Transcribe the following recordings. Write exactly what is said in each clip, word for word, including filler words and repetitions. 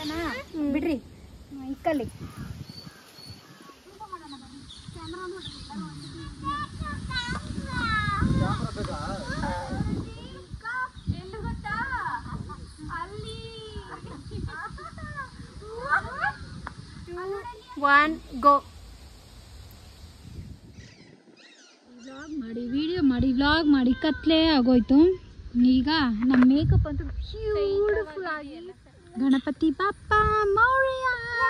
ಬಿಡ್ರಿ ಇಕ್ಕಲ್ಲಿ one go. Vlog ಮಾಡಿ ವಿಡಿಯೋ ಮಾಡಿ ವ್ಲಾಗ್ ಮಾಡಿ ಕತ್ಲೆ ಆಗೋಯ್ತು. ಈಗ ನಮ್ಮ ಮೇಕಪ್ ಅಂತೂ ಬ್ಯೂಟಿಫುಲ್ ಆಗಿ ಗಣಪತಿ ಬಪ್ಪ ಮೌರ್ಯ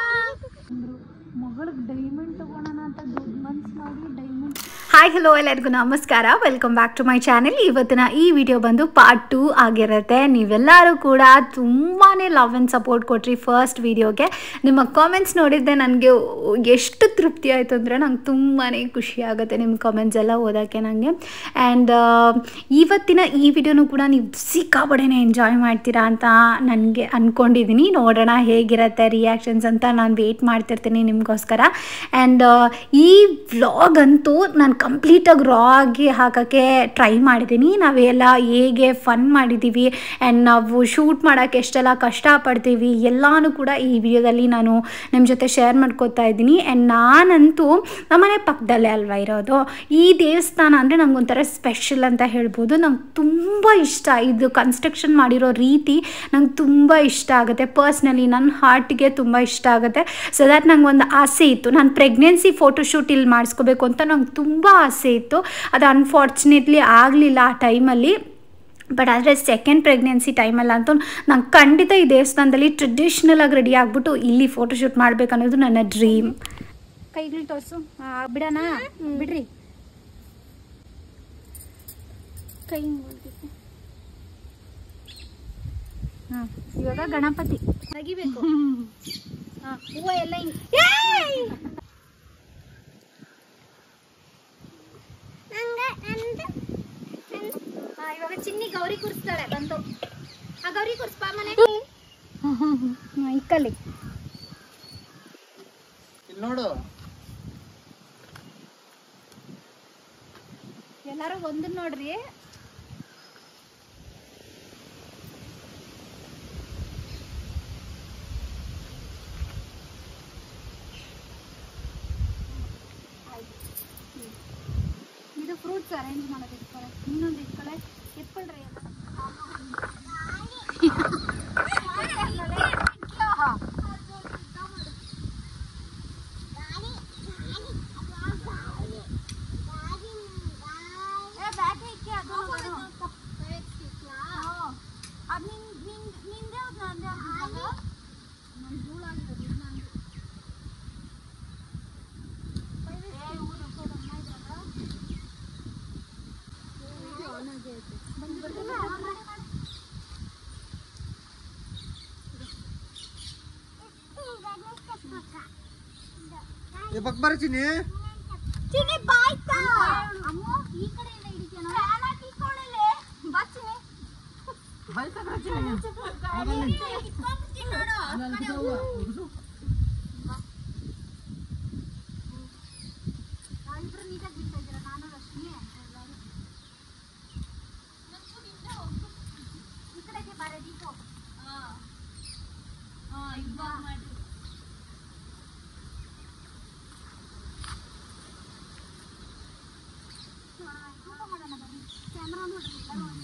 ಮಗಳಿಗೆ ಡೈಮಂಡ್ ತಗೋಣ ಅಂತ ದೊಡ್ಡ ಮನ್ಸು ಮಾಡಿ ಡೈಮಂಡ್. ಹಾಯ್ ಹಲೋ ಎಲ್ಲರಿಗೂ ನಮಸ್ಕಾರ, welcome back to my channel. ಇವತ್ತಿನ ಈ ವಿಡಿಯೋ ಬಂದು ಪಾರ್ಟ್ ಟೂ ಆಗಿರುತ್ತೆ. ನೀವೆಲ್ಲರೂ ಕೂಡ ತುಂಬಾ ಲವ್ ಆ್ಯಂಡ್ ಸಪೋರ್ಟ್ ಕೊಟ್ರಿ ಫಸ್ಟ್ ವಿಡಿಯೋಗೆ. ನಿಮ್ಮ ಕಾಮೆಂಟ್ಸ್ ನೋಡಿದ್ದೆ ನನಗೆ ಎಷ್ಟು ತೃಪ್ತಿ ಆಯಿತು ಅಂದರೆ ನಂಗೆ ತುಂಬಾ ಖುಷಿ ಆಗುತ್ತೆ ನಿಮ್ಮ ಕಾಮೆಂಟ್ಸ್ ಎಲ್ಲ ಓದೋಕ್ಕೆ ನನಗೆ. ಆ್ಯಂಡ್ ಇವತ್ತಿನ ಈ ವಿಡಿಯೋನು ಕೂಡ ನೀವು ಸಿಕ್ಕಾಪಟ್ಟೆನೇ ಎಂಜಾಯ್ ಮಾಡ್ತೀರಾ ಅಂತ ನನಗೆ ಅಂದ್ಕೊಂಡಿದ್ದೀನಿ. ನೋಡೋಣ ಹೇಗಿರುತ್ತೆ ರಿಯಾಕ್ಷನ್ಸ್ ಅಂತ ನಾನು ವೆಯ್ಟ್ ಮಾಡ್ತಿರ್ತೀನಿ ನಿಮಗೋಸ್ಕರ. ಆ್ಯಂಡ್ ಈ ವ್ಲಾಗ್ ಅಂತೂ ನಾನು ಕಂಪ್ಲೀಟಾಗಿ ರಾ ಆಗಿ ಹಾಕೋಕ್ಕೆ ಟ್ರೈ ಮಾಡಿದ್ದೀನಿ. ನಾವೆಲ್ಲ ಹೇಗೆ ಫನ್ ಮಾಡಿದ್ದೀವಿ ಆ್ಯಂಡ್ ನಾವು ಶೂಟ್ ಮಾಡೋಕ್ಕೆ ಎಷ್ಟೆಲ್ಲ ಕಷ್ಟಪಡ್ತೀವಿ ಎಲ್ಲನೂ ಕೂಡ ಈ ವಿಡಿಯೋದಲ್ಲಿ ನಾನು ನಿಮ್ಮ ಜೊತೆ ಶೇರ್ ಮಾಡ್ಕೋತಾ ಇದ್ದೀನಿ. ಆ್ಯಂಡ್ ನಾನಂತೂ ನಮ್ಮನೆ ಪಕ್ಕದಲ್ಲೇ ಅಲ್ವಾ ಇರೋದು. ಈ ದೇವಸ್ಥಾನ ಅಂದರೆ ನನಗೊಂಥರ ಸ್ಪೆಷಲ್ ಅಂತ ಹೇಳ್ಬೋದು. ನಂಗೆ ತುಂಬ ಇಷ್ಟ, ಇದು ಕನ್ಸ್ಟ್ರಕ್ಷನ್ ಮಾಡಿರೋ ರೀತಿ ನಂಗೆ ತುಂಬ ಇಷ್ಟ ಆಗುತ್ತೆ. ಪರ್ಸ್ನಲಿ ನನ್ನ ಹಾರ್ಟಿಗೆ ತುಂಬ ಇಷ್ಟ ಆಗುತ್ತೆ. ಸೊ ದ್ಯಾಟ್ ನಂಗೆ ಒಂದು ಆಸೆ ಇತ್ತು, ನಾನು ಪ್ರೆಗ್ನೆನ್ಸಿ ಫೋಟೋಶೂಟ್ ಇಲ್ಲಿ ಮಾಡಿಸ್ಕೋಬೇಕು ಅಂತ ನಂಗೆ ತುಂಬ ಆಸೆ ಇತ್ತು. ಅದು ಅನ್ಫಾರ್ಚುನೇಟ್ಲಿ ಆಗಲಿಲ್ಲ ಆ ಟೈಮಲ್ಲಿ. ಬಟ್ ಆದರೆ ಸೆಕೆಂಡ್ ಪ್ರೆಗ್ನೆನ್ಸಿ ಟೈಮಲ್ಲಂತೂ ನಂಗೆ ಖಂಡಿತ ಈ ದೇವಸ್ಥಾನದಲ್ಲಿ ಟ್ರೆಡಿಷ್ನಲಾಗಿ ರೆಡಿ ಆಗಿಬಿಟ್ಟು ಇಲ್ಲಿ ಫೋಟೋಶೂಟ್ ಮಾಡ್ಬೇಕು ಅನ್ನೋದು ನನ್ನ ಡ್ರೀಮ್. ಕೈಗಳು ತೋರಿಸು ಬಿಡೋಣ, ಬಿಡ್ರಿ ಕೈ ಮಾಡ್ಬೇಕು. ಹಾಂ ಇವಾಗ ಗಣಪತಿ ತೆಗಿಬೇಕು. ಹಾಂ ಹೂವು ಎಲ್ಲ ಇವಾಗ ಚಿನ್ನಿ ಗೌರಿ ಕೂರಿಸ್ತಾಳೆ ಬಂತು. ಆ ಗೌರಿ ಕೂರಿಸ್ಪಾ ಮನೆ ಇಕ್ಕಲ್ಲಿ ನೋಡು. ಎಲ್ಲಾರು ಒಂದು ನೋಡ್ರಿ. ಇದು ಫ್ರೂಟ್ಸ್ ಅರೇಂಜ್ ಮಾಡೋದು ಇಟ್ಕೊಳ್ಳೆ. ಇನ್ನೊಂದು ಇಟ್ಕೊಳ್ಳೆ ಎಪ್ಪಳ್ರಿ ಬಕ್ಬರ ಚಿನ್ನಿ ಚಿನ್ನಿ ಬಾಯ್ತಾ ಅಮ್ಮ ಈ ಕಡೆ ಎಲ್ಲ ಹಿಡಿತೀನೋ ಫ್ಯಾನ್ ಹಾಕಿ ಕೊಡಲೆ ಬಾ ಚಿನ್ನಿ ಬಾಯ್ತಾ ಚಿನ್ನಿ ಇಟ್ಕೊಂಡ್ಬಿಡ್ತೀನಿ ನೋಡು. ಇಬ್ರು ನೀಟಾಗಿ ಬಿಡ್ತಾ ಇದ್ದೀರಾ ನಾನು ರಶ್ಮಿ ಈ ಕಡೆಗೆ ಬಾರೆ ದೀಪು. ಹಾಂ ಹಾಂ ಇವಾಗ ಮಾಡಿ ಕ್ಯಾಮ್ರಾ ನೋಡ್ರಿ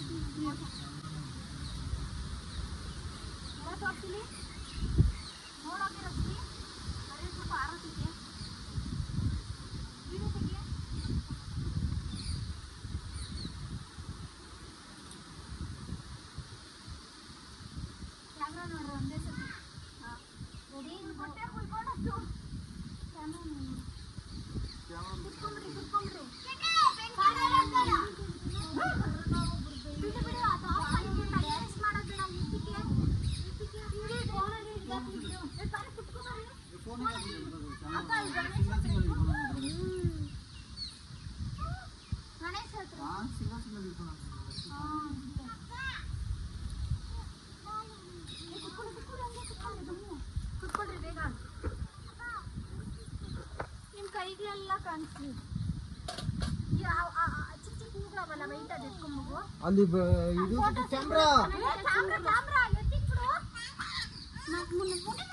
ಎಲ್ಲ ತೋರಿಸ್ತೀನಿ ನೋಡೋಗಿರತ್ತಿ ಬರೀ ಸ್ವಲ್ಪ ಆರೋಗ್ಯಕ್ಕೆ ವಿಡಿಯೋ ತೆಗಿ. ಕ್ಯಾಮ್ರಾ ನೋಡ್ರಿ ಒಂದೇ ಸತಿ. ಹಾಂ ರೆಡಿ ಹೊಟ್ಟೆ ಕುಳ್ಕೊಂಡಷ್ಟು ಕ್ಯಾಮ್ರಾ ಕುತ್ಕೊಂಡ್ರಿ ಕುತ್ಕೊಂಡ್ರಿ ಗಣೇಶ್ ಹತ್ರ ಕುತ್ಕೊಳ್ರಿ ಬೇಗ. ನಿಮ್ಮ ಕೈಗಳೆಲ್ಲ ಕಾಣಿಸ್ಲಿ. ಚಿಕ್ಕ ಚಿಕ್ಕ ಹೂಗಳವಲ್ಲ ವೈಟ್ ಅದು ಎತ್ಕೊಂಬಗು ಅಲ್ಲಿ ಇದು ಕ್ಯಾಮ್ರಾ ಕ್ಯಾಮ್ರಾ ಕ್ಯಾಮ್ರಾ ಎತ್ತಿಕ್ಬಿಡು.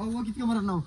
ನಾವು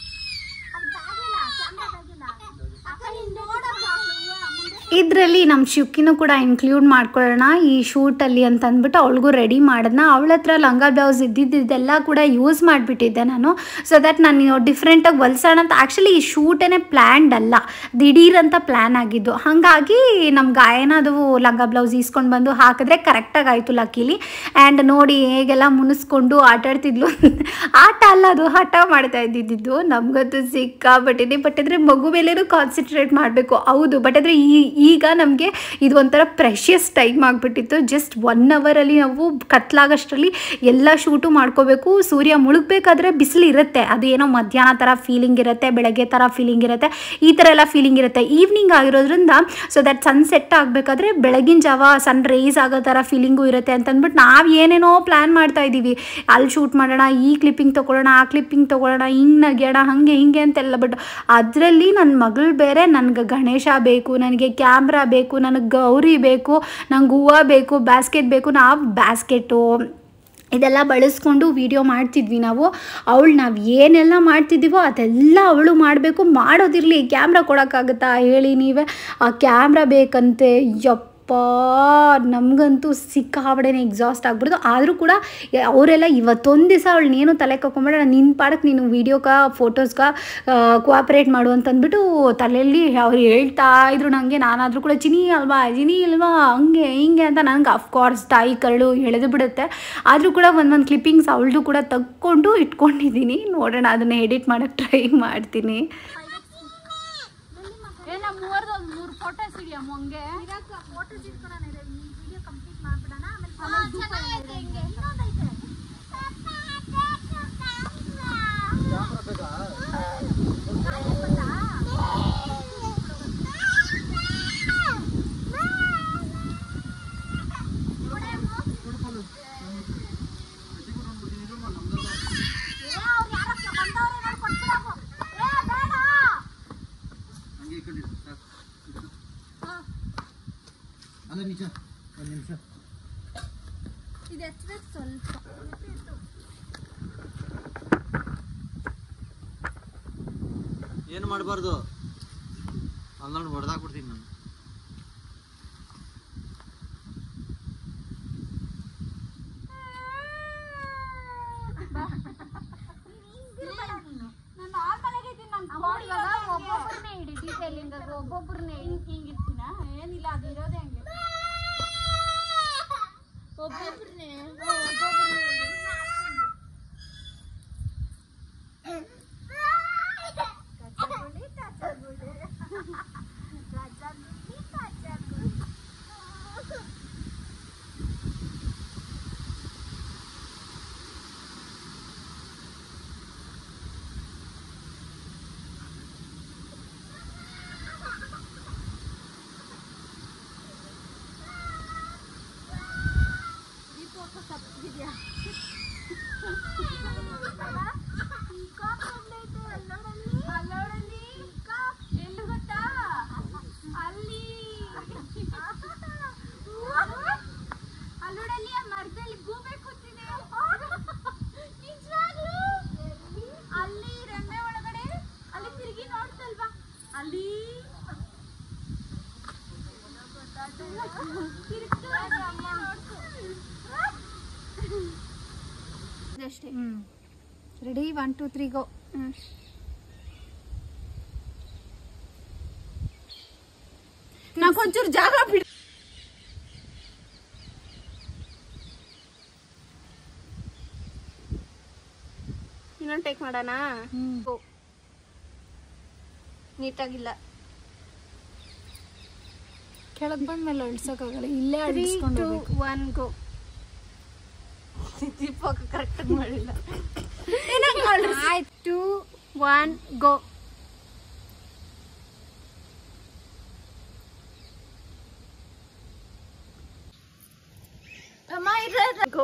ಇದರಲ್ಲಿ ನಮ್ಮ ಶಿವ್ಕಿನೂ ಕೂಡ ಇನ್ಕ್ಲೂಡ್ ಮಾಡ್ಕೊಳ್ಳೋಣ ಈ ಶೂಟಲ್ಲಿ ಅಂತ ಅಂದ್ಬಿಟ್ಟು ಅವಳಿಗೂ ರೆಡಿ ಮಾಡಿದ್ನ. ಅವಳ ಹತ್ರ ಲಂಗ ಬ್ಲೌಸ್ ಇದ್ದಿದ್ದೆಲ್ಲ ಕೂಡ ಯೂಸ್ ಮಾಡಿಬಿಟ್ಟಿದ್ದೆ ನಾನು, ಸೊ ದಟ್ ನಾನು ಡಿಫ್ರೆಂಟಾಗಿ ಹೊಲ್ಸೋಣ ಅಂತ. ಆ್ಯಕ್ಚುಲಿ ಈ ಶೂಟೇ ಪ್ಲ್ಯಾನ್ಡ್ ಅಲ್ಲ, ದಿಢೀರ್ ಅಂತ ಪ್ಲ್ಯಾನ್ ಆಗಿದ್ದು. ಹಾಗಾಗಿ ನಮ್ಮ ಗಾಯನ ಅದು ಲಂಗ ಬ್ಲೌಸ್ ಈಸ್ಕೊಂಡು ಬಂದು ಹಾಕಿದ್ರೆ ಕರೆಕ್ಟಾಗಿ ಆಯಿತು ಲಕ್ಕೀಲಿ. ಆ್ಯಂಡ್ ನೋಡಿ ಹೇಗೆಲ್ಲ ಮುನಿಸ್ಕೊಂಡು ಆಟಾಡ್ತಿದ್ಲು. ಆಟ ಅಲ್ಲ, ಅದು ಹಠ ಮಾಡ್ತಾ ಇದ್ದಿದ್ದು. ನಮಗಂತೂ ಸಿಕ್ಕಾಪಟ್ಟಿದೆ. ಬಟ್ ಆದರೆ ಮಗು ಮೇಲೇನೂ ಕಾನ್ಸಂಟ್ರೇಟ್ ಮಾಡಬೇಕು, ಹೌದು. ಬಟ್ ಆದರೆ ಈ ಈಗ ನಮಗೆ ಇದು ಒಂಥರ ಪ್ರೆಷಿಯಸ್ ಟೈಮ್ ಆಗಿಬಿಟ್ಟಿತ್ತು. ಜಸ್ಟ್ ಒನ್ ಅವರಲ್ಲಿ ನಾವು ಕತ್ಲಾಗಷ್ಟರಲ್ಲಿ ಎಲ್ಲ ಶೂಟು ಮಾಡ್ಕೋಬೇಕು. ಸೂರ್ಯ ಮುಳುಗಬೇಕಾದ್ರೆ ಬಿಸಿಲು ಇರುತ್ತೆ, ಅದು ಏನೋ ಮಧ್ಯಾಹ್ನ ಥರ ಫೀಲಿಂಗ್ ಇರುತ್ತೆ, ಬೆಳಗ್ಗೆ ಥರ ಫೀಲಿಂಗ್ ಇರುತ್ತೆ, ಈ ಥರ ಎಲ್ಲ ಫೀಲಿಂಗ್ ಇರುತ್ತೆ. ಈವ್ನಿಂಗ್ ಆಗಿರೋದ್ರಿಂದ ಸೊ ದಟ್ ಸನ್ಸೆಟ್ ಆಗಬೇಕಾದ್ರೆ ಬೆಳಗಿನ ಜಾವ ಸನ್ ರೈಸ್ ಆಗೋ ಥರ ಫೀಲಿಂಗು ಇರುತ್ತೆ ಅಂತಂದ್ಬಿಟ್ಟು ನಾವು ಏನೇನೋ ಪ್ಲ್ಯಾನ್ ಮಾಡ್ತಾ ಇದ್ದೀವಿ. ಅಲ್ಲಿ ಶೂಟ್ ಮಾಡೋಣ, ಈ ಕ್ಲಿಪ್ಪಿಂಗ್ ತೊಗೊಳ್ಳೋಣ, ಆ ಕ್ಲಿಪ್ಪಿಂಗ್ ತೊಗೊಳ್ಳೋಣ, ಹಿಂಗೆ ನಗ್ಯೋಣ, ಹಾಗೆ ಹಿಂಗೆ ಅಂತೆಲ್ಲ. ಬಟ್ ಅದರಲ್ಲಿ ನನ್ನ ಮಗಳು ಬೇರೆ, ನನಗೆ ಗಣೇಶ ಬೇಕು, ನನಗೆ ಕ್ಯಾಮ್ರಾ ಬೇಕು, ನನಗೆ ಗೌರಿ ಬೇಕು, ನಂಗೆ ಹೂವು ಬೇಕು, ಬ್ಯಾಸ್ಕೆಟ್ ಬೇಕು. ನಾವು ಬ್ಯಾಸ್ಕೆಟು ಇದೆಲ್ಲ ಬಳಸ್ಕೊಂಡು ವೀಡಿಯೋ ಮಾಡ್ತಿದ್ವಿ ನಾವು. ಅವಳು ನಾವು ಏನೆಲ್ಲ ಮಾಡ್ತಿದ್ದೀವೋ ಅದೆಲ್ಲ ಅವಳು ಮಾಡಬೇಕು. ಮಾಡೋದಿರಲಿ, ಕ್ಯಾಮ್ರಾ ಕೊಡೋಕ್ಕಾಗುತ್ತಾ ಹೇಳಿ ನೀವೇ? ಆ ಕ್ಯಾಮ್ರಾ ಬೇಕಂತೆ. ಯಪ್ಪ, ನಮಗಂತೂ ಸಿಕ್ಕಾಬಡೇನೆ ಎಕ್ಸಾಸ್ಟ್ ಆಗ್ಬಿಡ್ದು. ಆದರೂ ಕೂಡ ಅವರೆಲ್ಲ ಇವತ್ತೊಂದು ದಿವಸ ಅವಳನ್ನೇನು ತಲೆ ಕಕ್ಕೊಂಬೇಡ, ನಿನ್ನ ಪಾಡಕ್ಕೆ ನೀನು ವೀಡಿಯೋಗೆ ಫೋಟೋಸ್ಗೆ ಕೋಆಪ್ರೇಟ್ ಮಾಡು ಅಂತಂದ್ಬಿಟ್ಟು ತಲೆಯಲ್ಲಿ ಅವ್ರು ಹೇಳ್ತಾ ಇದ್ರು ನನಗೆ. ನಾನಾದರೂ ಕೂಡ ಚಿನಿ ಅಲ್ವಾ ಚಿನಿ ಅಲ್ವಾ ಹಂಗೆ ಹಿಂಗೆ ಅಂತ ನನಗೆ ಅಫ್ಕೋರ್ಸ್ ತಾಯಿ ಕರಳು ಎಳೆದು ಬಿಡುತ್ತೆ. ಆದರೂ ಕೂಡ ಒಂದೊಂದು ಕ್ಲಿಪ್ಪಿಂಗ್ಸ್ ಅವಳದು ಕೂಡ ತಕ್ಕೊಂಡು ಇಟ್ಕೊಂಡಿದ್ದೀನಿ. ನೋಡೋಣ, ಅದನ್ನು ಎಡಿಟ್ ಮಾಡೋಕ್ಕೆ ಟ್ರೈ ಮಾಡ್ತೀನಿ. ಮೂರು ಫೋಟೋಸ್ ಇದೆಯಾ ಹಂಗೆ ಫೋಟೋಸ್ ಇಟ್ಕೊಳ್ಳೋಣ, ವಿಡಿಯೋ ಕಂಪ್ಲೀಟ್ ಮಾಡ್ಬಿಡೋಣ. ಅಲ್ಲ ನಿಜ ಒಂದು ನಿಮಿಷ ಇದು ಎತ್ತಬೇಕು ಸ್ವಲ್ಪ. ಏನು ಮಾಡಬಾರ್ದು, ಅಲ್ಲ ಹೊಡೆದಾಕ್ಬಿಡ್ತೀನಿ ನಾನು. ಒಬ್ಬೊಬ್ಬರನ್ನೇ ಇಡಿ, ಡೀಟೇಲಿಂಗ್ ಒಬ್ಬೊಬ್ಬರನ್ನೇ ಹಿಂಗಿರ್ತೀನ. ಏನಿಲ್ಲ, ಅದು ಇರೋದೇ ಹಂಗೆ. ಒಬ್ಬೊಬ್ಬರನ್ನೇ ಒಬ್ಬೊಬ್ಬರನ್ನೇ ಇಡಿ. ಎಲ್ಲಿ ಗೊತ್ತಾ, ಅಲ್ಲಿ ಅಲ್ಲೋಡಲ್ಲಿ ಆ ಮರದಲ್ಲಿ ಗೂಬೆ ಕೂತಿದೆ. ನಿಜವಾಗ್ಲೂ ಅಲ್ಲಿ ರೆಂಬೆ ಒಳಗಡೆ ಅಲ್ಲಿ ತಿರುಗಿ ನೋಡ್ತಲ್ವಾ, ಅಲ್ಲಿ ಅಷ್ಟೇ. Ready, one two three go. ನಾಕೊಂಚೂರು ಜಾಗ ಬಿಡಿ. ಇನ್ನೊಂದು ಟೇಕ್ ಮಾಡೋಣ. ನೀಟಾಗಿಲ್ಲ, ಕೆಳಗೆ ಬಂದ್ಮೇಲೆ ಅಳ್ಸೋಕ್ಕಾಗಲ್ಲ, ಇಲ್ಲೇ ಅಳಿಸ್ಕೊಂಡು ಒನ್ ಗೋ. ದೀಪಕ್ ಕರೆಕ್ಟ್ ಮಾಡಿಲ್ಲ. ಆಯ್ತು, ಒನ್ ಗೋ. ಅಮ್ಮ ಇರ ಗೋ.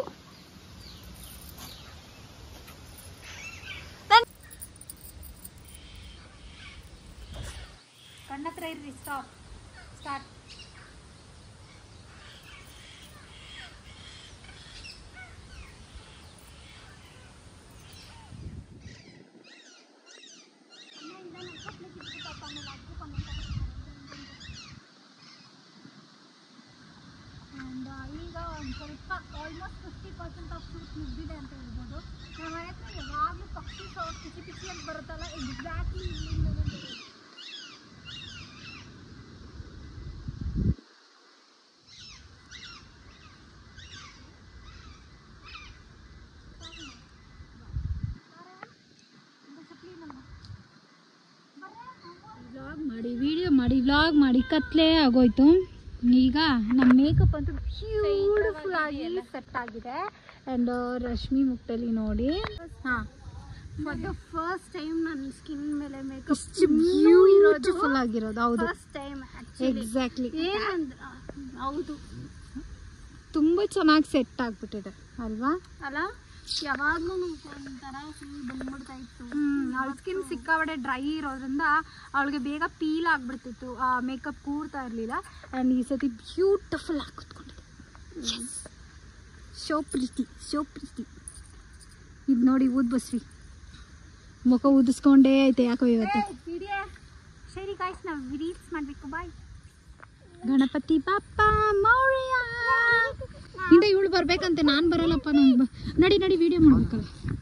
ಕಣ್ಣತ್ರ ಇರ್ರಿ. Stop, start. ಈಗ ಒಂದು ಸ್ವಲ್ಪ almost fifty percent of shoot ಮುಗಿದಿದೆ ಅಂತ ಹೇಳ್ಬೋದು. ನಮ್ಮ ಮನೆ ಹತ್ರ ಯಾವಾಗಲೂ ಪಕ್ಷಿ ಸೌಂಡ್ ಕಿಚಿ ಕಿಚಿ ಅಂತ ಬರುತ್ತಲ್ಲ, ಎಕ್ಸಾಕ್ಟ್ಲಿ ಇಲ್ಲಿಂದನೇ ಬರುತ್ತೆ. ವ್ಲಾಗ್ ಮಾಡಿ ವಿಡಿಯೋ ಮಾಡಿ ವ್ಲಾಗ್ ಮಾಡಿ ಕತ್ಲೆ ಆಗೋಯ್ತು. ಈಗ ನಮ್ಮ ಮೇಕಪ್ ಅಂತೂ ಬ್ಯೂಟಿಫುಲ್ ಆಗಿ ಸೆಟ್ ಆಗಿದೆ. ಆ್ಯಂಡ್ ರಶ್ಮಿ ಮುಕ್ತಲ್ಲಿ ನೋಡಿ, ಹಾಂ ಫಾರ್ ದ ಫಸ್ಟ್ ಟೈಮ್ ನನ್ನ ಸ್ಕಿನ್ ಮೇಲೆ ಮೇಕಪ್ ಬ್ಯೂಟಿಫುಲ್ ಆಗಿರೋದು. ಹೌದು, ಫಸ್ಟ್ ಟೈಮ್ ಎಕ್ಸಾಕ್ಟ್ಲಿ. ಏನಂದ್ರೆ ಹೌದು, ತುಂಬ ಚೆನ್ನಾಗಿ ಸೆಟ್ ಆಗಿಬಿಟ್ಟಿದೆ ಅಲ್ವಾ? ಅಲ್ಲ, ಯಾವಾಗಲೂ ಒಂಥರ ಫುಲ್ ಬಂದ್ಬಿಡ್ತಾ ಇತ್ತು. ಅವಳ ಸ್ಕಿನ್ ಸಿಕ್ಕಾಬಡೆ ಡ್ರೈ ಇರೋದ್ರಿಂದ ಅವಳಿಗೆ ಬೇಗ ಪೀಲ್ ಆಗಿಬಿಡ್ತಿತ್ತು, ಆ ಮೇಕಪ್ ಕೂರ್ತಾ ಇರಲಿಲ್ಲ. ಆ್ಯಂಡ್ ಈ ಸತಿ ಬ್ಯೂಟಿಫುಲ್ ಆಗಿ ಕೂತ್ಕೊಂಡಿದೆ. ಶೋ ಪ್ರೀತಿ, ಶೋ ಪ್ರೀತಿ. ಇದು ನೋಡಿ ಊದ್ ಬಸ್ವಿ ಮುಖ ಊದಿಸ್ಕೊಂಡೇ ಐತೆ ಯಾಕೋ ಇವತ್ತು. ಸರಿ ಗಾಯ್ಸ್, ನಾವು ರೀಲ್ಸ್ ಮಾಡಬೇಕು. ಬಾಯ್. ಗಣಪತಿ ಬಾಪ್ಪ ಮೌರ್ಯ ಇಂದ ಇವಳು ಬರ್ಬೇಕಂತೆ, ನಾನು ಬರಲ್ಲಪ್ಪ. ನಂಗೆ ನಡಿ ನಡಿ ವಿಡಿಯೋ ಮಾಡ್ಬೇಕಲ್ಲ.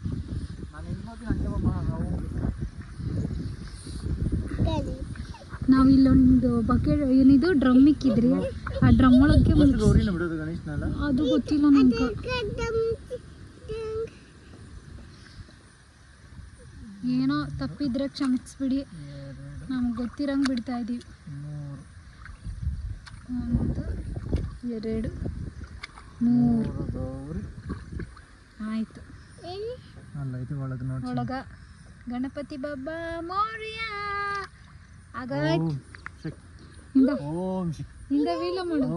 ನಾವು ಇಲ್ಲೊಂದು ಬಕೆಟ್ ಏನಿದು ಡ್ರಮ್ ಇಕ್ಕಿದ್ರಿ, ಆ ಡ್ರಮ್ ಒಳಗೆ ಅದು ಗೊತ್ತಿಲ್ಲ ನಂಗೆ. ಏನೋ ತಪ್ಪಿದ್ರೆ ಕ್ಷಮಿಸ್ಬಿಡಿ, ನಮ್ಗೆ ಗೊತ್ತಿರಂಗೆ ಬಿಡ್ತಾ ಇದ್ದೀವಿ. ಒಂದು ಎರಡು ಮೂರು ಆಯ್ತು. ಒಳಗ ಗಣಪತಿ ಬಾಬಾ ಮೌರ್ಯ ಆಗಾಯ್ತು. ಹಿಂಗ ವೀಲ ಮಾಡು.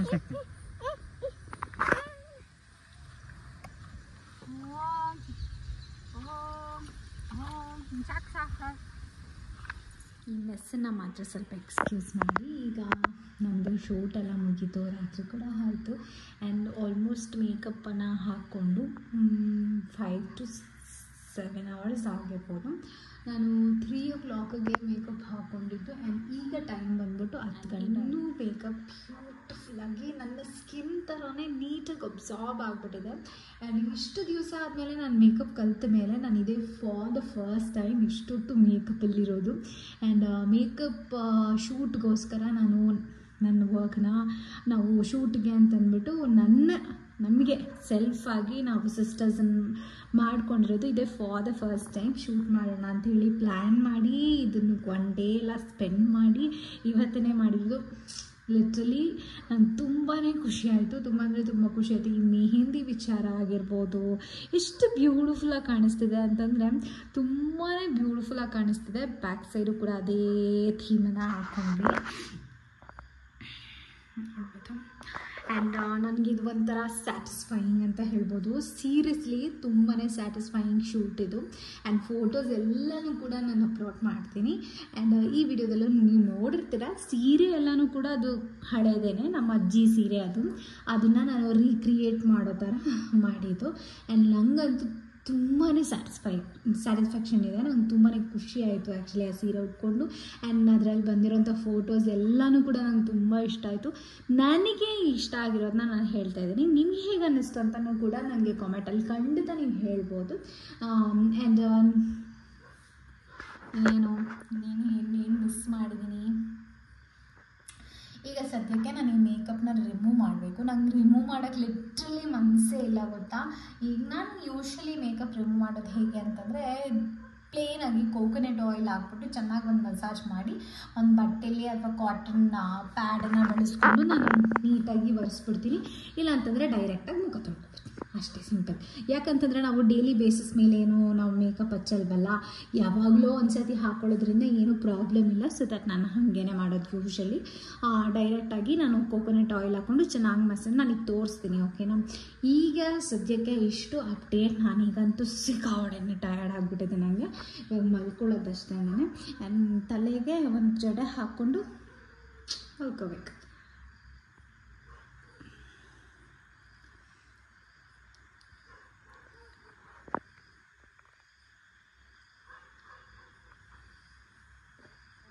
ಈ ಮೆಸ್ಸನ್ನು ಮಾತ್ರ ಸ್ವಲ್ಪ ಎಕ್ಸ್ಕ್ಯೂಸ್ ಮಾಡಿ. ಈಗ ನಮ್ಮದು ಶೂಟ್ ಎಲ್ಲ ಮುಗೀತು, ರಾತ್ರಿ ಕೂಡ ಆಯಿತು. ಆ್ಯಂಡ್ ಆಲ್ಮೋಸ್ಟ್ ಮೇಕಪ್ಪನ್ನು ಹಾಕ್ಕೊಂಡು ಫೈವ್ ಟು ಸೆವೆನ್ ಅವರ್ಸ್ ಆಗಿರ್ಬೋದು. ನಾನು ತ್ರೀ ಓ ಕ್ಲಾಕಿಗೆ ಮೇಕಪ್ ಹಾಕ್ಕೊಂಡಿದ್ದು. ಆ್ಯಂಡ್ ಈಗ ಟೈಮ್ ಬಂದ್ಬಿಟ್ಟು ಹತ್ತು ಗಂಟೆ. ಇನ್ನೂ ಮೇಕಪ್ ಬ್ಯೂಟಿಫುಲ್ಲಾಗಿ ನನ್ನ ಸ್ಕಿನ್ ಥರನೇ ನೀಟಾಗಿ ಅಬ್ಸಾರ್ಬ್ ಆಗಿಬಿಟ್ಟಿದೆ. ಆ್ಯಂಡ್ ಇಷ್ಟು ದಿವಸ ಆದಮೇಲೆ ನಾನು ಮೇಕಪ್ ಕಲಿತ ಮೇಲೆ ನಾನು ಇದೇ ಫಾರ್ ದ ಫಸ್ಟ್ ಟೈಮ್ ಇಷ್ಟೊತ್ತು ಮೇಕಪ್ಪಲ್ಲಿರೋದು. ಆ್ಯಂಡ್ ಮೇಕಪ್ ಶೂಟ್ಗೋಸ್ಕರ ನಾನು ನನ್ನ ವರ್ಕ್ನ ನಾವು ಶೂಟ್ಗೆ ಅಂತಂದ್ಬಿಟ್ಟು ನನ್ನ ನಮಗೆ ಸೆಲ್ಫಾಗಿ ನಾವು ಸಿಸ್ಟರ್ಸನ್ನು ಮಾಡ್ಕೊಂಡಿರೋದು ಇದೇ for the first time. Shoot ಮಾಡೋಣ ಅಂಥೇಳಿ ಪ್ಲ್ಯಾನ್ ಮಾಡಿ ಇದನ್ನು ಒನ್ ಡೇ ಎಲ್ಲ ಸ್ಪೆಂಡ್ ಮಾಡಿ ಇವತ್ತೇ ಮಾಡಿರೋದು. ಲಿಟ್ರಲಿ ನಂಗೆ ತುಂಬಾ ಖುಷಿ ಆಯಿತು, ತುಂಬ ಅಂದರೆ ತುಂಬ ಖುಷಿ ಆಯಿತು. ಈ ಮೆಹಂದಿ ವಿಚಾರ ಆಗಿರ್ಬೋದು, ಎಷ್ಟು ಬ್ಯೂಟಿಫುಲ್ಲಾಗಿ ಕಾಣಿಸ್ತಿದೆ ಅಂತಂದರೆ ತುಂಬಾ ಬ್ಯೂಟಿಫುಲ್ಲಾಗಿ ಕಾಣಿಸ್ತಿದೆ. ಬ್ಯಾಕ್ ಸೈಡು ಕೂಡ ಅದೇ ಥೀಮನ್ನು ಹಾಕ್ಕೊಂಡ್ವಿ. ಆ್ಯಂಡ್ ನನಗಿದು ಒಂಥರ ಸ್ಯಾಟಿಸ್ಫೈಯಿಂಗ್ ಅಂತ ಹೇಳ್ಬೋದು. ಸೀರಿಯಸ್ಲಿ ತುಂಬಾ ಸ್ಯಾಟಿಸ್ಫೈಯಿಂಗ್ ಶೂಟ್ ಇದು. ಆ್ಯಂಡ್ ಫೋಟೋಸ್ ಎಲ್ಲನೂ ಕೂಡ ನಾನು ಅಪ್ಲೋಡ್ ಮಾಡ್ತೀನಿ. ಆ್ಯಂಡ್ ಈ ವಿಡಿಯೋದಲ್ಲೂ ನೀವು ನೋಡಿರ್ತೀರ, ಸೀರೆ ಎಲ್ಲನೂ ಕೂಡ ಅದು ಹಳೇದೇನೆ, ನಮ್ಮ ಅಜ್ಜಿ ಸೀರೆ ಅದು. ಅದನ್ನು ನಾನು ರೀಕ್ರಿಯೇಟ್ ಮಾಡೋ ಥರ ಮಾಡಿದ್ದು. ಆ್ಯಂಡ್ ನನಗಂತೂ ತುಂಬಾ ಸ್ಯಾಟಿಸ್ಫೈ ಸ್ಯಾಟಿಸ್ಫ್ಯಾಕ್ಷನ್ ಇದೆ. ನಂಗೆ ತುಂಬಾ ಖುಷಿ ಆಯಿತು ಆ್ಯಕ್ಚುಲಿ ಆ ಸೀರೆ ಉಟ್ಕೊಂಡು. ಆ್ಯಂಡ್ ಅದರಲ್ಲಿ ಬಂದಿರೋಂಥ ಫೋಟೋಸ್ ಎಲ್ಲನೂ ಕೂಡ ನಂಗೆ ತುಂಬ ಇಷ್ಟ ಆಯಿತು. ನನಗೆ ಇಷ್ಟ ಆಗಿರೋದನ್ನ ನಾನು ಹೇಳ್ತಾ ಇದ್ದೀನಿ. ನಿಮ್ಗೆ ಹೇಗೆ ಅನ್ನಿಸ್ತು ಅಂತಲೂ ಕೂಡ ನನಗೆ ಕಾಮೆಂಟಲ್ಲಿ ಖಂಡಿತ ನೀವು ಹೇಳ್ಬೋದು. ಆ್ಯಂಡ್ ಏನು ನೀನು ಏನು ಮಿಸ್ ಮಾಡಿದ್ದೀನಿ. ಈಗ ಸದ್ಯಕ್ಕೆ ನಾನು ಈ ಮೇಕಪ್ನ ರಿಮೂವ್ ಮಾಡಬೇಕು. ನಂಗೆ ರಿಮೂವ್ ಮಾಡೋಕ್ಕೆ ಲಿಟ್ರಲಿ ಮನಸ್ಸೇ ಇಲ್ಲ ಗೊತ್ತಾ. ಈಗ ನಾನು ಯೂಶ್ವಲಿ ಮೇಕಪ್ ರಿಮೂವ್ ಮಾಡೋದು ಹೇಗೆ ಅಂತಂದರೆ, ಪ್ಲೇನಾಗಿ ಕೋಕೋನಟ್ ಆಯಿಲ್ ಹಾಕ್ಬಿಟ್ಟು ಚೆನ್ನಾಗಿ ಒಂದು ಮಸಾಜ್ ಮಾಡಿ ಒಂದು ಬಟ್ಟೆಯಲ್ಲಿ ಅಥವಾ ಕಾಟನ್ ಪ್ಯಾಡನ್ನು ಬಳಸ್ಕೊಂಡು ನಾನು ನೀಟಾಗಿ ಒರೆಸ್ಬಿಡ್ತೀನಿ. ಇಲ್ಲ ಅಂತಂದರೆ ಡೈರೆಕ್ಟಾಗಿ ಮುಖ ತೊಳ್ಕೊಳ್ತೀನಿ, ಅಷ್ಟೇ ಸಿಂಪಲ್. ಯಾಕಂತಂದರೆ ನಾವು ಡೈಲಿ ಬೇಸಿಸ್ ಮೇಲೆ ಏನು ನಾವು ಮೇಕಪ್ ಹಚ್ಚಲ್ವಲ್ಲ, ಯಾವಾಗಲೂ ಒಂದು ಸರ್ತಿ ಹಾಕ್ಕೊಳ್ಳೋದ್ರಿಂದ ಏನೂ ಪ್ರಾಬ್ಲಮ್ ಇಲ್ಲ. ಸೊ ದಟ್ ನಾನು ಹಾಗೇ ಮಾಡೋದು ಯೂಶ್ವಲಿ. ಡೈರೆಕ್ಟಾಗಿ ನಾನು ಕೋಕೋನಟ್ ಆಯಿಲ್ ಹಾಕ್ಕೊಂಡು ಚೆನ್ನಾಗಿ ಮಸಾಜ್ ನನಗೆ ತೋರಿಸ್ತೀನಿ, ಓಕೆನಾ. ಈಗ ಸದ್ಯಕ್ಕೆ ಇಷ್ಟು ಅಪ್ಡೇಟ್. ನಾನೀಗಂತೂ ಸಿಕ್ಕಾವಡೆನೇ ಟಯರ್ಡ್ ಆಗಿಬಿಟ್ಟಿದೆ ನನಗೆ. ಇವಾಗ ಮಲ್ಕೊಳ್ಳೋದಷ್ಟೇ. ಆ್ಯಂಡ್ ತಲೆಗೆ ಒಂದು ಜಡೆ ಹಾಕ್ಕೊಂಡು ಮಲ್ಕೋಬೇಕು.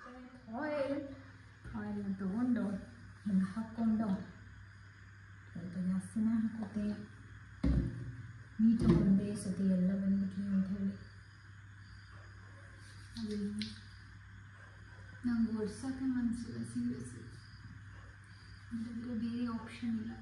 ಆಯಿಲ್ ಆಯಿಲ್ನ ತೊಗೊಂಡು ಹಿಂಗೆ ಹಾಕ್ಕೊಂಡು ಜಾಸ್ತಿನ ಹಾಕೋತೆ ನೀಟಾಗಿ ಒಂದೇ ಸತಿ ಎಲ್ಲ ಬಂದ್ಬಿಟ್ಲಿ ಅಂತ ಹೇಳಿ ಅದು ನಂಗೆ ಒಡ್ಸೋಕ್ಕೆ ಮನಸ್ಸಿಲ್ಲ ಸೀರಿಯಸ್ಲಿ ಅಂದರೆ ಬೇರೆ ಆಪ್ಷನ್ ಇಲ್ಲ.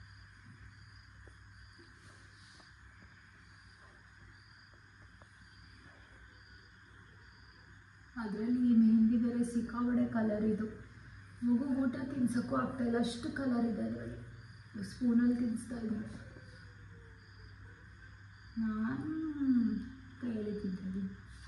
ಅದರಲ್ಲಿ ಈ ಮೆಹಂದಿ ಬೇರೆ ಸಿಕ್ಕಾಬಡೆ ಕಲರ್ ಇದು ಮಗು ಊಟ ತಿನ್ಸೋಕ್ಕೂ ಆಗ್ತಾಯಿಲ್ಲ ಅಷ್ಟು ಕಲರ್ ಇದೆ ಅದರಲ್ಲಿ. ಸ್ಪೂನಲ್ಲಿ ತಿನ್ನಿಸ್ತಾ ಇದ್ದೀನಿ ನಾನು ಕೈಯಲ್ಲಿ ತಿಂತಿದ್ದೀನಿ.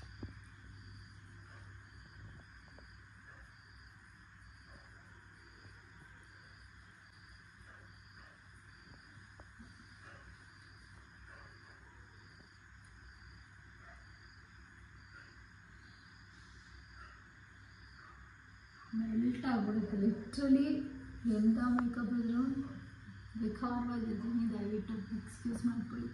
ಮೆಲ್ಟ್ ಆಗ್ಬಿಡುತ್ತೆ ಲಿಟ್ರಲಿ. ಎಂಥ ಮೇಕಪ್ ಇದ್ರೂ ಬೇಕಾವಾಗಿದ್ದೀನಿ, ದಯವಿಟ್ಟು ಎಕ್ಸ್ಕ್ಯೂಸ್ ಮಾಡ್ಕೊಳ್ಳಿ.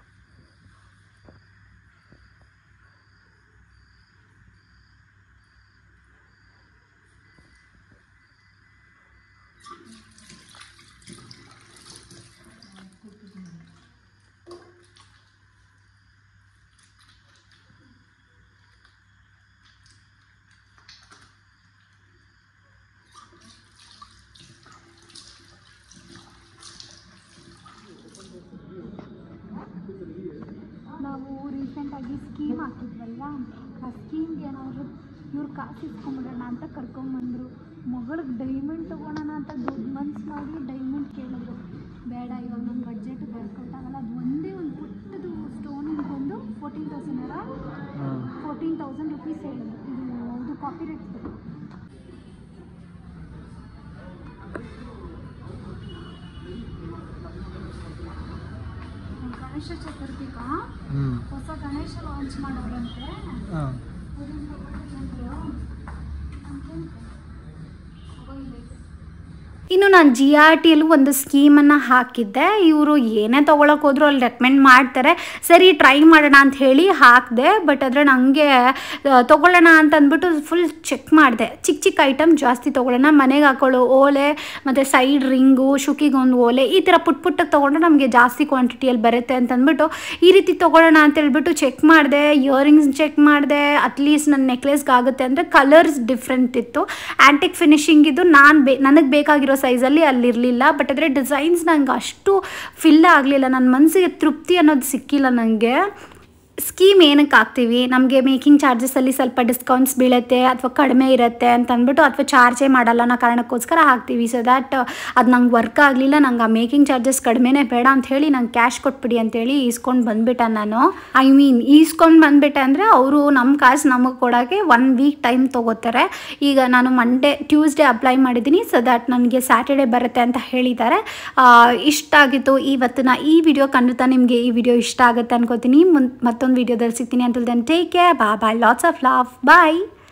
ನಾವು ರೀಸೆಂಟಾಗಿ ಸ್ಕೀಮ್ ಹಾಕಿದ್ವಲ್ವ, ಆ ಸ್ಕೀಮ್ಗೆ ಏನಾದರೂ ಇವ್ರು ಕಾಸು ಇಸ್ಕೊಂಬಿಡೋಣ ಅಂತ ಕರ್ಕೊಂಬಂದರು. ಮಗಳಿಗೆ ಡೈಮಂಡ್ ತೊಗೊಳೋಣ ಅಂತ ದೊಡ್ಡ ಮನ್ಸು ಮಾಡಿ ಡೈಮಂಡ್ ಕೇಳಿದ್ರು. ಬೇಡ, ಇವಾಗ ನಮ್ಮ ಬಡ್ಜೆಟ್ ವರ್ಕೌಟ್ ಆಗಲ್ಲ. ಅದು ಒಂದೇ ಒಂದು ಪುಟ್ಟದು ಸ್ಟೋನಿಗೆ ಬಂದು ಫೋರ್ಟೀನ್ ತೌಸಂಡ್ ಅಲ್ಲ ಫೋರ್ಟೀನ್ ತೌಸಂಡ್ ರುಪೀಸ್ ಹೇಳಿದ್ರು. ಇದು ಇದು ಕಾಪಿ ರೇಟ್. ಗಣೇಶ ಚತುರ್ಥಿಗ ಹೊಸ ಗಣೇಶ ಲಾಂಚ್ ಮಾಡೋರಂತೆ. ಇನ್ನು ನಾನು ಜಿ ಆರ್ ಟಿಯಲ್ಲೂ ಒಂದು ಸ್ಕೀಮನ್ನು ಹಾಕಿದ್ದೆ. ಇವರು ಏನೇ ತೊಗೊಳಕ್ಕೆ ಹೋದ್ರು ಅಲ್ಲಿ ರೆಕಮೆಂಡ್ ಮಾಡ್ತಾರೆ. ಸರಿ ಟ್ರೈ ಮಾಡೋಣ ಅಂತ ಹೇಳಿ ಹಾಕಿದೆ. ಬಟ್ ಆದರೆ ನನಗೆ ತೊಗೊಳ್ಳೋಣ ಅಂತ ಅಂದ್ಬಿಟ್ಟು ಫುಲ್ ಚೆಕ್ ಮಾಡಿದೆ. ಚಿಕ್ಕ ಚಿಕ್ಕ ಐಟಮ್ ಜಾಸ್ತಿ ತೊಗೊಳ್ಳೋಣ, ಮನೆಗೆ ಹಾಕೊಳ್ಳೋ ಓಲೆ ಮತ್ತು ಸೈಡ್ ರಿಂಗು, ಶುಕಿಗೆ ಒಂದು ಓಲೆ, ಈ ಥರ ಪುಟ್ ಪುಟ್ಟಕ್ಕೆ ತೊಗೊಂಡ್ರೆ ನಮಗೆ ಜಾಸ್ತಿ ಕ್ವಾಂಟಿಟಿಯಲ್ಲಿ ಬರುತ್ತೆ ಅಂತ ಅಂದ್ಬಿಟ್ಟು ಈ ರೀತಿ ತೊಗೊಳ್ಳೋಣ ಅಂತ ಹೇಳ್ಬಿಟ್ಟು ಚೆಕ್ ಮಾಡಿದೆ. ಇಯರಿಂಗ್ಸ್ ಚೆಕ್ ಮಾಡಿದೆ. ಅಟ್ಲೀಸ್ಟ್ ನನ್ನ ನೆಕ್ಲೆಸ್ಗೆ ಆಗುತ್ತೆ ಅಂದರೆ ಕಲರ್ಸ್ ಡಿಫ್ರೆಂಟ್ ಇತ್ತು. ಆ್ಯಂಟಿಕ್ ಫಿನಿಶಿಂಗ್ ಇದು ನಾನು ಬೇ ನನಗೆ ಬೇಕಾಗಿರೋ ಸೈಜಲ್ಲಿ ಅಲ್ಲಿರಲಿಲ್ಲ. ಬಟ್ ಆದರೆ ಡಿಸೈನ್ಸ್ ನಂಗೆ ಅಷ್ಟು ಫಿಲ್ ಆಗಲಿಲ್ಲ. ನನ್ನ ಮನಸ್ಸಿಗೆ ತೃಪ್ತಿ ಅನ್ನೋದು ಸಿಕ್ಕಿಲ್ಲ ನನಗೆ. ಸ್ಕೀಮ್ ಏನಕ್ಕೆ ಹಾಕ್ತೀವಿ, ನಮಗೆ ಮೇಕಿಂಗ್ ಚಾರ್ಜಸಲ್ಲಿ ಸ್ವಲ್ಪ ಡಿಸ್ಕೌಂಟ್ಸ್ ಬೀಳುತ್ತೆ ಅಥವಾ ಕಡಿಮೆ ಇರುತ್ತೆ ಅಂತ ಅಂದ್ಬಿಟ್ಟು, ಅಥವಾ ಚಾರ್ಜೇ ಮಾಡಲ್ಲ ಅನ್ನೋ ಕಾರಣಕ್ಕೋಸ್ಕರ ಹಾಕ್ತೀವಿ. ಸೊ ದ್ಯಾಟ್ ಅದು ನಂಗೆ ವರ್ಕ್ ಆಗಲಿಲ್ಲ. ನಂಗೆ ಆ ಮೇಕಿಂಗ್ ಚಾರ್ಜಸ್ ಕಡಿಮೆನೇ ಬೇಡ ಅಂಥೇಳಿ ನಂಗೆ ಕ್ಯಾಶ್ ಕೊಟ್ಬಿಡಿ ಅಂತೇಳಿ ಈಸ್ಕೊಂಡು ಬಂದುಬಿಟ್ಟೆ ನಾನು. ಐ ಮೀನ್ ಈಸ್ಕೊಂಡು ಬಂದುಬಿಟ್ಟೆ ಅಂದರೆ ಅವರು ನಮ್ಮ ಕಾಸು ನಮಗೆ ಕೊಡೋಕ್ಕೆ ಒನ್ ವೀಕ್ ಟೈಮ್ ತೊಗೋತಾರೆ. ಈಗ ನಾನು ಮಂಡೇ ಟ್ಯೂಸ್ಡೇ ಅಪ್ಲೈ ಮಾಡಿದ್ದೀನಿ. ಸೊ ದ್ಯಾಟ್ ನನಗೆ ಸ್ಯಾಟರ್ಡೇ ಬರುತ್ತೆ ಅಂತ ಹೇಳಿದ್ದಾರೆ. ಇಷ್ಟ ಆಗಿತ್ತು ಇವತ್ತಿನ ಈ ವಿಡಿಯೋ. ಖಂಡಿತ ನಿಮಗೆ ಈ ವಿಡಿಯೋ ಇಷ್ಟ ಆಗುತ್ತೆ ಅನ್ಕೋತೀನಿ. ಮುನ್ ಮತ್ತೊಂದು ವಿಡಿಯೋದಲ್ಲಿ ಸಿಗ್ತೀನಿ. Until then take care, bye bye, lots of love, bye.